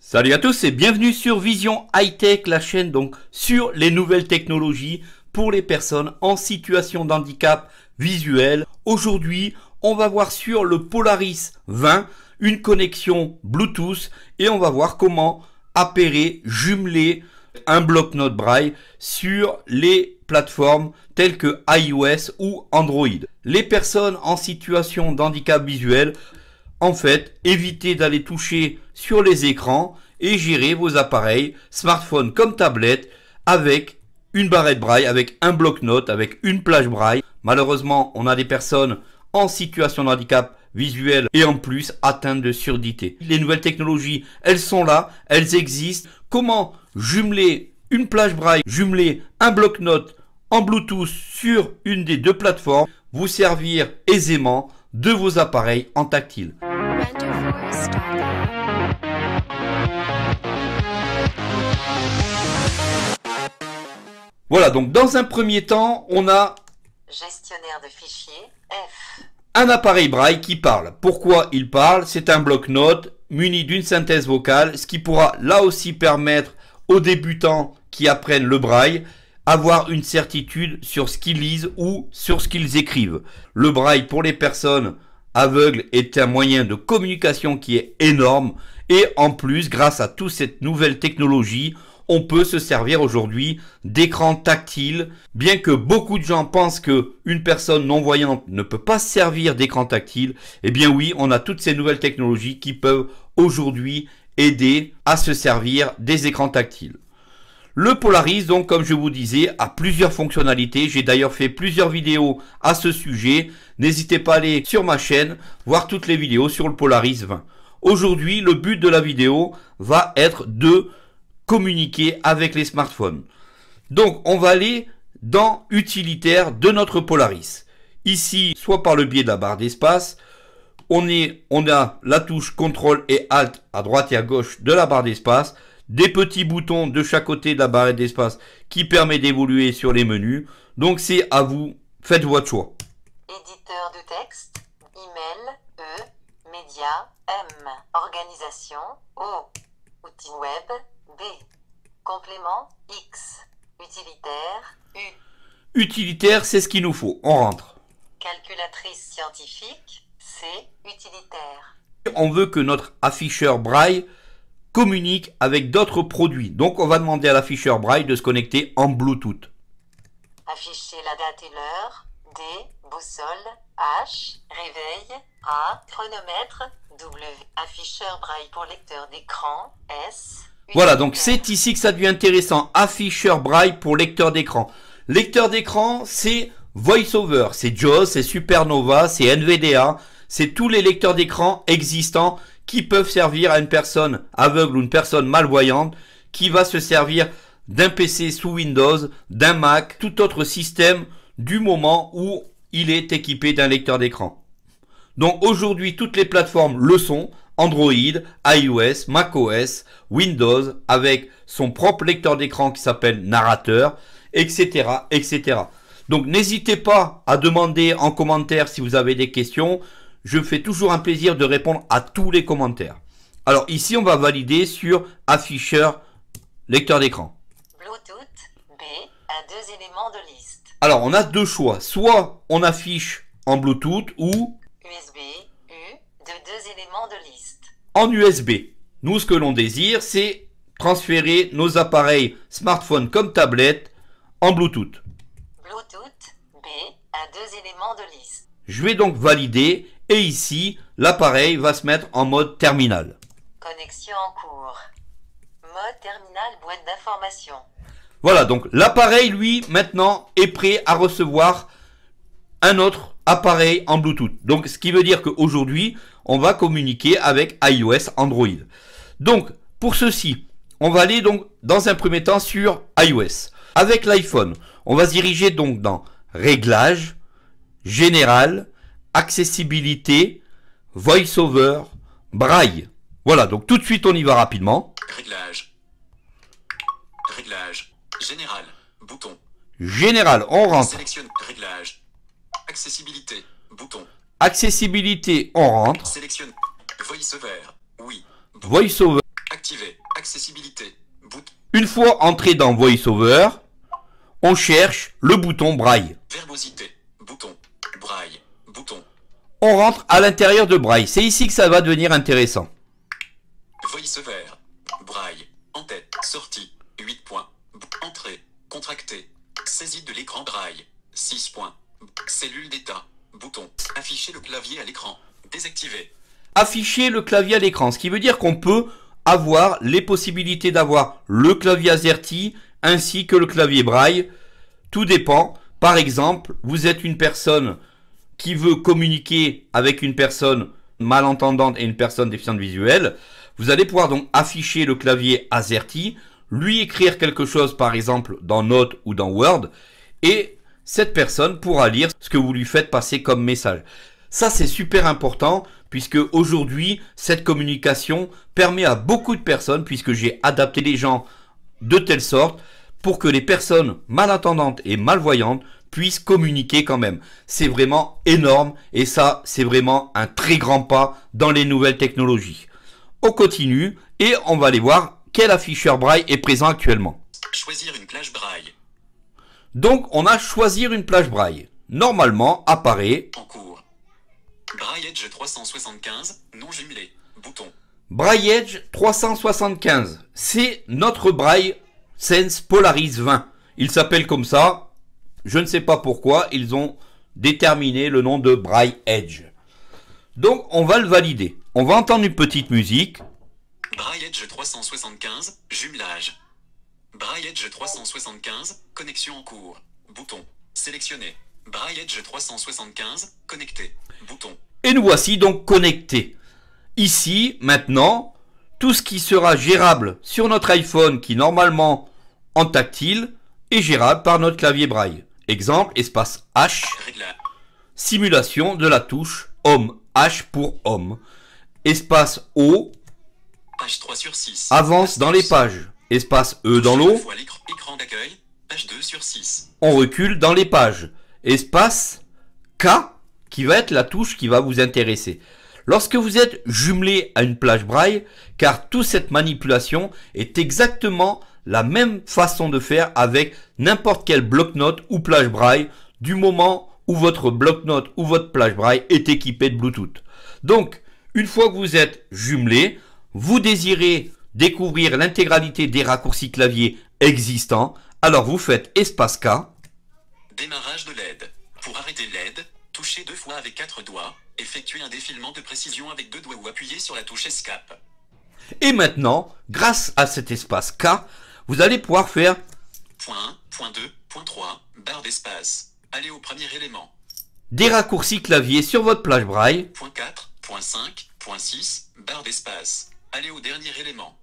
Salut à tous et bienvenue sur Vision High Tech, la chaîne donc sur les nouvelles technologies pour les personnes en situation de handicap visuel. Aujourd'hui, on va voir sur le Polaris 20 une connexion Bluetooth et on va voir comment appairer, jumeler un bloc-notes braille sur les plateformes telles que iOS ou Android. Les personnes en situation de handicap visuel, en fait, évitez d'aller toucher sur les écrans et gérer vos appareils, smartphone comme tablette, avec une barrette braille, avec un bloc-notes, avec une plage braille. Malheureusement, on a des personnes en situation de handicap visuel et en plus atteintes de surdité. Les nouvelles technologies, elles sont là, elles existent. Comment jumeler une plage braille, jumeler un bloc-notes en Bluetooth sur une des deux plateformes, vous servir aisément de vos appareils en tactile. Voilà, donc dans un premier temps, on a gestionnaire de fichiers F. Un appareil braille qui parle. Pourquoi il parle? C'est un bloc-notes muni d'une synthèse vocale, ce qui pourra là aussi permettre aux débutants qui apprennent le braille avoir une certitude sur ce qu'ils lisent ou sur ce qu'ils écrivent. Le braille pour les personnes aveugles est un moyen de communication qui est énorme et en plus, grâce à toute cette nouvelle technologie, on peut se servir aujourd'hui d'écran tactile. Bien que beaucoup de gens pensent que une personne non-voyante ne peut pas se servir d'écran tactile, eh bien oui, on a toutes ces nouvelles technologies qui peuvent aujourd'hui aider à se servir des écrans tactiles. Le Polaris, donc, comme je vous disais, a plusieurs fonctionnalités. J'ai d'ailleurs fait plusieurs vidéos à ce sujet. N'hésitez pas à aller sur ma chaîne, voir toutes les vidéos sur le Polaris 20. Aujourd'hui, le but de la vidéo va être de communiquer avec les smartphones. Donc, on va aller dans utilitaire de notre Polaris. Ici, soit par le biais de la barre d'espace, on a la touche CTRL et ALT à droite et à gauche de la barre d'espace, des petits boutons de chaque côté de la barre d'espace qui permet d'évoluer sur les menus. Donc, c'est à vous, faites votre choix. Éditeur de texte, email, E, média, M, organisation, O, outils web, B, complément, X, utilitaire, U. Utilitaire, c'est ce qu'il nous faut. On rentre. Calculatrice scientifique, C, utilitaire. On veut que notre afficheur braille communique avec d'autres produits. Donc, on va demander à l'afficheur braille de se connecter en Bluetooth. Afficher la date et l'heure, D, boussole, H, réveil, A, chronomètre, W, afficheur braille pour lecteur d'écran, S. Voilà, donc c'est ici que ça devient intéressant. Afficheur braille pour lecteur d'écran. Lecteur d'écran, c'est VoiceOver, c'est JAWS, c'est Supernova, c'est NVDA, c'est tous les lecteurs d'écran existants qui peuvent servir à une personne aveugle ou une personne malvoyante qui va se servir d'un PC sous Windows, d'un Mac, tout autre système du moment où il est équipé d'un lecteur d'écran. Donc aujourd'hui, toutes les plateformes le sont. Android, iOS, macOS, Windows, avec son propre lecteur d'écran qui s'appelle Narrateur, etc., etc. Donc n'hésitez pas à demander en commentaire si vous avez des questions. Je fais toujours un plaisir de répondre à tous les commentaires. Alors ici, on va valider sur afficheur lecteur d'écran. Bluetooth, B, à 2 éléments de liste. Alors on a deux choix. Soit on affiche en Bluetooth ou USB, U, de 2 éléments de liste. en USB. Nous, ce que l'on désire, c'est transférer nos appareils smartphone comme tablette en Bluetooth. Bluetooth, B, à 2 éléments de liste. Je vais donc valider et ici, l'appareil va se mettre en mode terminal. Connexion en cours. Mode terminal, boîte d'information. Voilà, donc l'appareil, lui, maintenant, est prêt à recevoir un autre appareil en Bluetooth. Donc, ce qui veut dire qu'aujourd'hui, on va communiquer avec iOS, Android. Donc, pour ceci, on va aller donc dans un premier temps sur iOS. Avec l'iPhone, on va se diriger donc dans Réglages, Général, Accessibilité, VoiceOver, Braille. Voilà, donc tout de suite, on y va rapidement. Réglage. Réglage. Général. Bouton. Général, on rentre. Sélectionne. Réglage. Accessibilité. Bouton. Accessibilité, on rentre. Sélectionne. VoiceOver. Oui. Bouton. VoiceOver, Activé. Accessibilité. Bouton. Une fois entré dans VoiceOver, on cherche le bouton Braille. Verbosité. Bouton. Braille. Bouton. On rentre à l'intérieur de Braille. C'est ici que ça va devenir intéressant. VoiceOver. Braille. En tête. Sortie. 8 points. Entrée. Contracté. Saisie de l'écran Braille. 6 points. Cellule d'état. Bouton. Afficher le clavier à l'écran. Désactivé. Afficher le clavier à l'écran, ce qui veut dire qu'on peut avoir les possibilités d'avoir le clavier AZERTY ainsi que le clavier Braille. Tout dépend. Par exemple, vous êtes une personne qui veut communiquer avec une personne malentendante et une personne déficiente visuelle. Vous allez pouvoir donc afficher le clavier AZERTY, lui écrire quelque chose par exemple dans Notes ou dans Word, et cette personne pourra lire ce que vous lui faites passer comme message. Ça, c'est super important puisque aujourd'hui, cette communication permet à beaucoup de personnes, puisque j'ai adapté les gens de telle sorte pour que les personnes malentendantes et malvoyantes puissent communiquer quand même. C'est vraiment énorme et ça, c'est vraiment un très grand pas dans les nouvelles technologies. On continue et on va aller voir quel afficheur Braille est présent actuellement. Choisir une plage Braille. Donc, on a choisir une plage Braille. Normalement, apparaît En cours. Braille Edge 375. Non jumelé. Bouton. Braille Edge 375. C'est notre Braille Sense Polaris 20. Il s'appelle comme ça. Je ne sais pas pourquoi. Ils ont déterminé le nom de Braille Edge. Donc, on va le valider. On va entendre une petite musique. Braille Edge 375. Jumelage. Braille Edge 375. Connexion en cours. Bouton. Sélectionné. Braille Edge 375. Connecté. Bouton. Et nous voici donc connectés. Ici, maintenant, tout ce qui sera gérable sur notre iPhone, qui normalement en tactile, est gérable par notre clavier Braille. Exemple, espace H, Réglage. simulation de la touche Home, H pour Home. Espace O, Page 3 sur 6. avance dans les pages. Espace E dans l'eau, Écran d'accueil. Page 2 sur 6. on recule dans les pages. Espace K, qui va être la touche qui va vous intéresser. Lorsque vous êtes jumelé à une plage Braille, car toute cette manipulation est exactement la même façon de faire avec n'importe quel bloc-notes ou plage Braille, du moment où votre bloc-notes ou votre plage Braille est équipé de Bluetooth. Donc, une fois que vous êtes jumelé, vous désirez découvrir l'intégralité des raccourcis clavier existants, alors vous faites espace K. Démarrage de LED. Pour arrêter LED, touchez 2 fois avec 4 doigts. Effectuez un défilement de précision avec 2 doigts ou appuyez sur la touche Escape. Et maintenant, grâce à cet espace K, vous allez pouvoir faire Point 1, point 2, point 3, barre d'espace. Allez au premier élément. des raccourcis clavier sur votre plage Braille. Point 4, point 5, point 6, barre d'espace. Allez au dernier élément.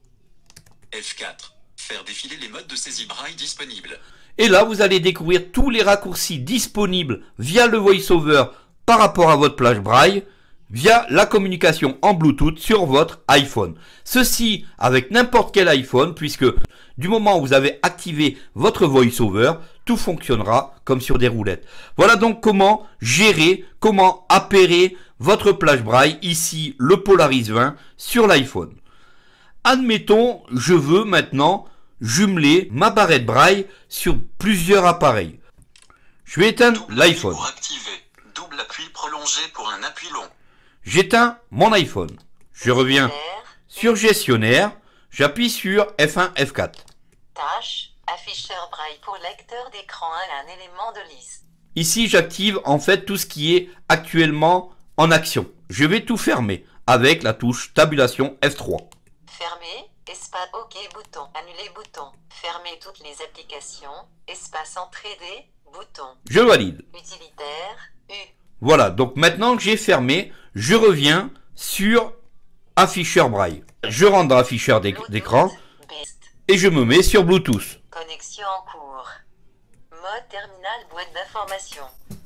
F4. Faire défiler les modes de saisie Braille disponibles. Et là, vous allez découvrir tous les raccourcis disponibles via le VoiceOver par rapport à votre plage Braille, via la communication en Bluetooth sur votre iPhone. Ceci avec n'importe quel iPhone, puisque du moment où vous avez activé votre VoiceOver, tout fonctionnera comme sur des roulettes. Voilà donc comment gérer, comment appairer votre plage Braille, ici le Polaris 20 sur l'iPhone. Admettons, je veux maintenant jumeler ma barrette Braille sur plusieurs appareils. Je vais éteindre l'iPhone. Pour activer. Double appui prolongé pour un appui long. J'éteins mon iPhone. Je reviens sur gestionnaire. J'appuie sur F1, F4. Tâche, afficheur Braille pour lecteur d'écran à un élément de liste. Ici, j'active en fait tout ce qui est actuellement en action. Je vais tout fermer avec la touche tabulation F3. Fermer, espace OK bouton, annuler bouton, fermer toutes les applications, espace entrée des boutons, Je valide. utilitaire, U, Voilà, donc maintenant que j'ai fermé, je reviens sur afficheur Braille. Je rentre dans afficheur d'écran Bluetooth, Best, et je me mets sur Bluetooth. connexion en cours, mode terminal boîte d'information.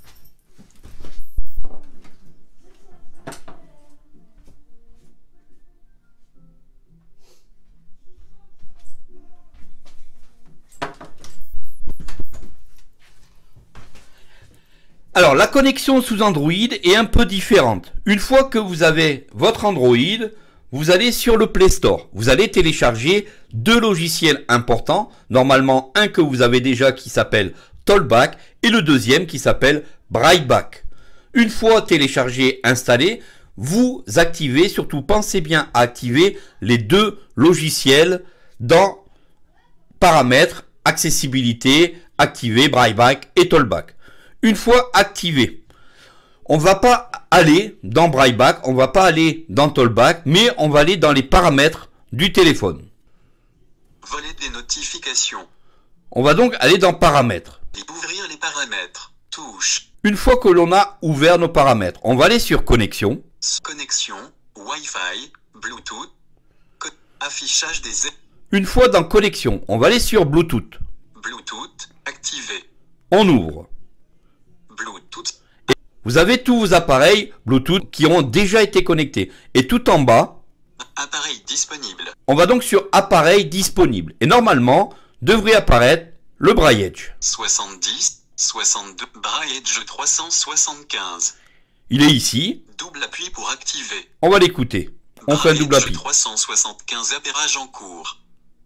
Alors, la connexion sous Android est un peu différente. Une fois que vous avez votre Android, vous allez sur le Play Store. Vous allez télécharger 2 logiciels importants. Normalement, un que vous avez déjà qui s'appelle Talkback et le deuxième qui s'appelle Brailleback. Une fois téléchargé, installé, vous activez, surtout pensez bien à activer les 2 logiciels dans Paramètres, Accessibilité, activer Brailleback et Talkback. Une fois activé, on va pas aller dans Brailleback, on va pas aller dans Talkback, mais on va aller dans les paramètres du téléphone. Volet des notifications. On va donc aller dans Paramètres. Et ouvrir les paramètres. Touche. Une fois que l'on a ouvert nos paramètres, on va aller sur Connexion. Connexion. Wi-Fi. Bluetooth. Affichage des... Une fois dans Connexion, on va aller sur Bluetooth. Bluetooth. Activé. On ouvre. Bluetooth. Vous avez tous vos appareils Bluetooth qui ont déjà été connectés. Et tout en bas, Appareil disponible. on va donc sur Appareil disponible. Et normalement, devrait apparaître le Braille Edge. 70, 62, Braille Edge 375. Il est ici. Double appui pour activer. On va l'écouter. On fait un double appui. 375 appairage en cours.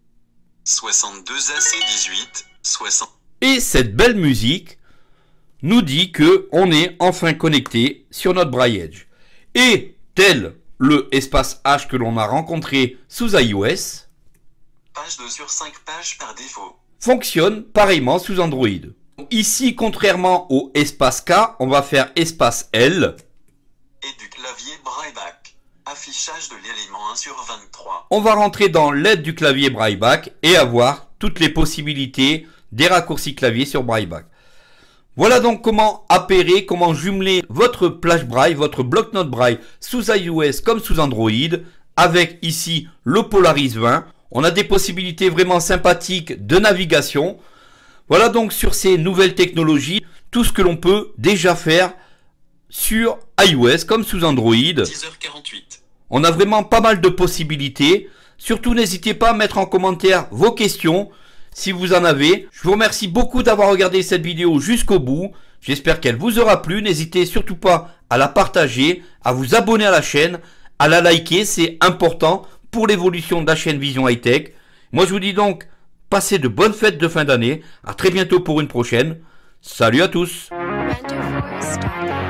62 AC18, 60. Et cette belle musique nous dit que on est enfin connecté sur notre Braille Edge. Et tel le espace H que l'on a rencontré sous iOS, Page 2 sur 5 pages par défaut. fonctionne pareillement sous Android. Ici, contrairement au espace K, on va faire espace L. Et du clavier Brailleback. Affichage de l'élément 1 sur 23. On va rentrer dans l'aide du clavier Brailleback et avoir toutes les possibilités des raccourcis clavier sur Brailleback. Voilà donc comment appairer, comment jumeler votre plage Braille, votre bloc-notes Braille sous iOS comme sous Android, avec ici le Polaris 20. On a des possibilités vraiment sympathiques de navigation. Voilà donc sur ces nouvelles technologies, tout ce que l'on peut déjà faire sur iOS comme sous Android. 10h48. On a vraiment pas mal de possibilités. Surtout n'hésitez pas à mettre en commentaire vos questions si vous en avez. Je vous remercie beaucoup d'avoir regardé cette vidéo jusqu'au bout. J'espère qu'elle vous aura plu. N'hésitez surtout pas à la partager, à vous abonner à la chaîne, à la liker. C'est important pour l'évolution de la chaîne Vision High Tech. Moi je vous dis donc, passez de bonnes fêtes de fin d'année. À très bientôt pour une prochaine. Salut à tous. Render for start.